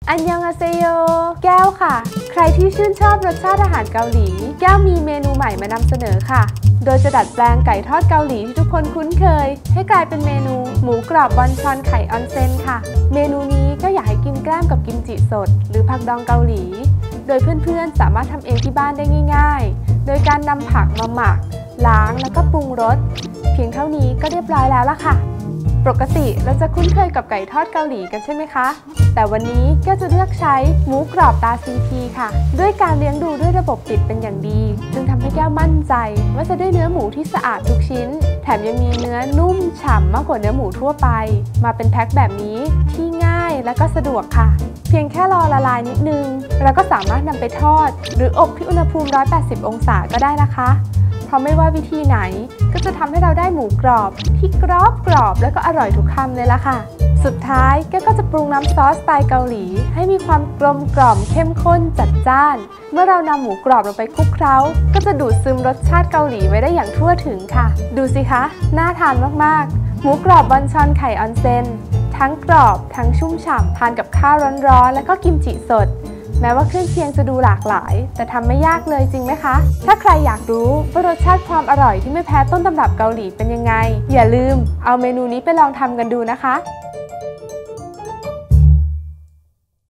อันยองอาเซโยแก้วค่ะใครที่ชื่นชอบรสชาติอาหารเกาหลีแก้วมีเมนูใหม่มานำเสนอค่ะโดยจะดัดแปลงไก่ทอดเกาหลีที่ทุกคนคุ้นเคยให้กลายเป็นเมนูหมูกรอบบอนชอนไข่ออนเซ็นค่ะเมนูนี้ก็อยากให้กินแกล้มกับกิมจิสดหรือผักดองเกาหลีโดยเพื่อนๆสามารถทำเองที่บ้านได้ง่ายๆโดยการนำผักมาหมักล้างแล้วก็ปรุงรสเพียงเท่านี้ก็เรียบร้อยแล้วล่ะค่ะปกติเราจะคุ้นเคยกับไก่ทอดเกาหลีกันใช่ไหมคะแต่วันนี้ก็จะเลือกใช้หมูกรอบตาซีพีค่ะด้วยการเลี้ยงดูด้วยระบบปิดเป็นอย่างดีจึงทำให้แก้วมั่นใจว่าจะได้เนื้อหมูที่สะอาดทุกชิ้นแถมยังมีเนื้อนุ่มฉ่ำมากกว่าเนื้อหมูทั่วไปมาเป็นแพ็คแบบนี้ที่ง่ายและก็สะดวกค่ะเพียงแค่รอละลายนิดนึงเราก็สามารถนำไปทอดหรืออบที่อุณหภูมิ180องศาก็ได้นะคะเพราะไม่ว่าวิธีไหนก็จะทำให้เราได้หมูกรอบที่กรอบแล้วก็อร่อยทุกคำเลยล่ะค่ะสุดท้ายก็จะปรุงน้ำซอสสไตล์เกาหลีให้มีความกลมกล่อมเข้มข้นจัดจ้านเมื่อเรานำหมูกรอบลงไปคลุกเคล้าก็จะดูดซึมรสชาติเกาหลีไว้ได้อย่างทั่วถึงค่ะดูสิคะน่าทานมากๆหมูกรอบบอนชอนไข่ออนเซ็นทั้งกรอบทั้งชุ่มฉ่ำทานกับข้าวร้อนๆแล้วก็กิมจิสดแม้ว่าเครื่องเคียงจะดูหลากหลายแต่ทำไม่ยากเลยจริงไหมคะถ้าใครอยากรู้ว่ารสชาติความอร่อยที่ไม่แพ้ต้นตำรับเกาหลีเป็นยังไงอย่าลืมเอาเมนูนี้ไปลองทำกันดูนะคะ